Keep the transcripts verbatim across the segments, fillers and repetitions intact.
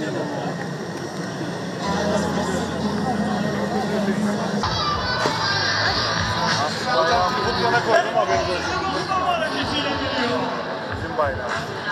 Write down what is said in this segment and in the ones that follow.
Hocam tut yana koydum, haberiniz olsun. Bizim bayrağı.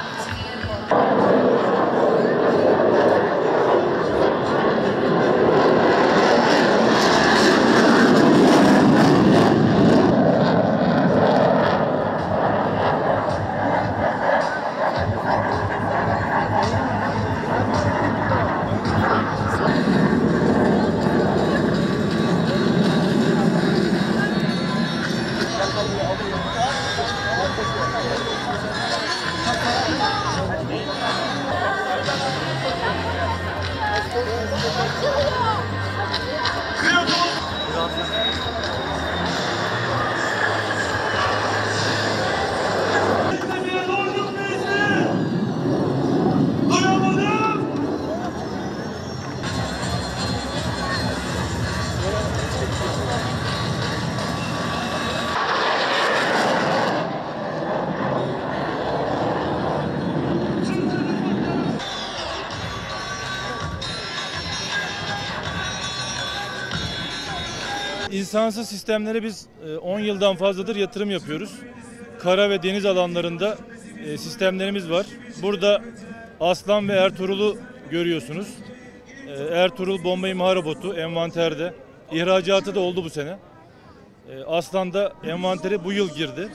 İnsansız sistemlere biz on yıldan fazladır yatırım yapıyoruz. Kara ve deniz alanlarında sistemlerimiz var. Burada Aslan ve Ertuğrul'u görüyorsunuz. Ertuğrul bomba imha robotu envanterde. İhracatı da oldu bu sene. Aslan da envantere bu yıl girdi.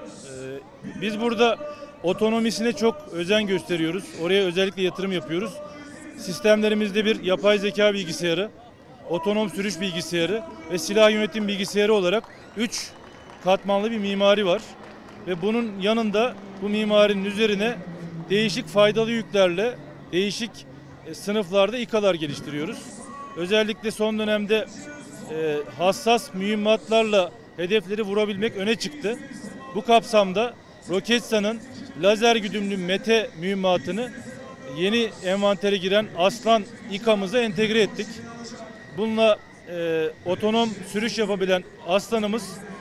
Biz burada otonomisine çok özen gösteriyoruz. Oraya özellikle yatırım yapıyoruz. Sistemlerimizde bir yapay zeka bilgisayarı, otonom sürüş bilgisayarı ve silah yönetim bilgisayarı olarak üç katmanlı bir mimari var. Ve bunun yanında bu mimarinin üzerine değişik faydalı yüklerle değişik e, sınıflarda İKA'lar geliştiriyoruz. Özellikle son dönemde e, hassas mühimmatlarla hedefleri vurabilmek öne çıktı. Bu kapsamda Roketsan'ın lazer güdümlü METE mühimmatını yeni envantere giren Aslan İKA'mıza entegre ettik. Bununla e, otonom sürüş yapabilen Aslan'ımız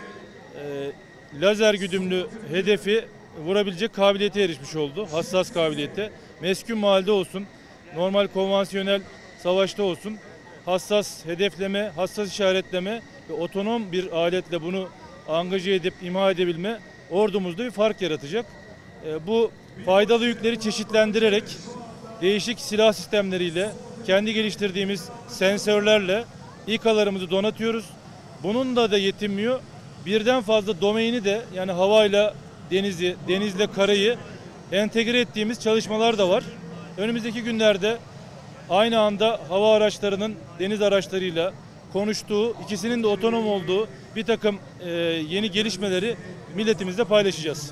e, lazer güdümlü hedefi vurabilecek kabiliyete erişmiş oldu. Hassas kabiliyete. Meskun mahallede olsun, normal konvansiyonel savaşta olsun hassas hedefleme, hassas işaretleme ve otonom bir aletle bunu angaje edip imha edebilme ordumuzda bir fark yaratacak. E, bu faydalı yükleri çeşitlendirerek değişik silah sistemleriyle, kendi geliştirdiğimiz sensörlerle İKA'larımızı donatıyoruz. Bununla da yetinmiyor. Birden fazla domaini de, yani havayla denizi, denizle karayı entegre ettiğimiz çalışmalar da var. Önümüzdeki günlerde aynı anda hava araçlarının deniz araçlarıyla konuştuğu, ikisinin de otonom olduğu bir takım e, yeni gelişmeleri milletimizle paylaşacağız.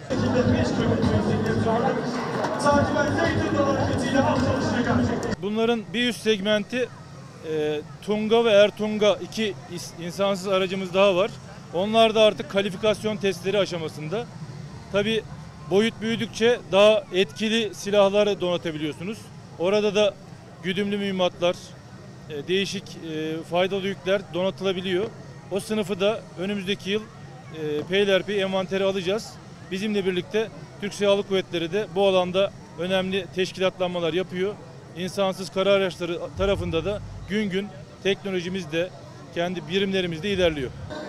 Bunların bir üst segmenti e, Tunga ve Ertunga, iki insansız aracımız daha var. Onlar da artık kalifikasyon testleri aşamasında. Tabii boyut büyüdükçe daha etkili silahları donatabiliyorsunuz. Orada da güdümlü mühimmatlar, e, değişik e, faydalı yükler donatılabiliyor. O sınıfı da önümüzdeki yıl e, peyderpey envantere alacağız. Bizimle birlikte Türk Silahlı Kuvvetleri de bu alanda önemli teşkilatlanmalar yapıyor. İnsansız kara araçları tarafında da gün gün teknolojimiz de kendi birimlerimiz de ilerliyor.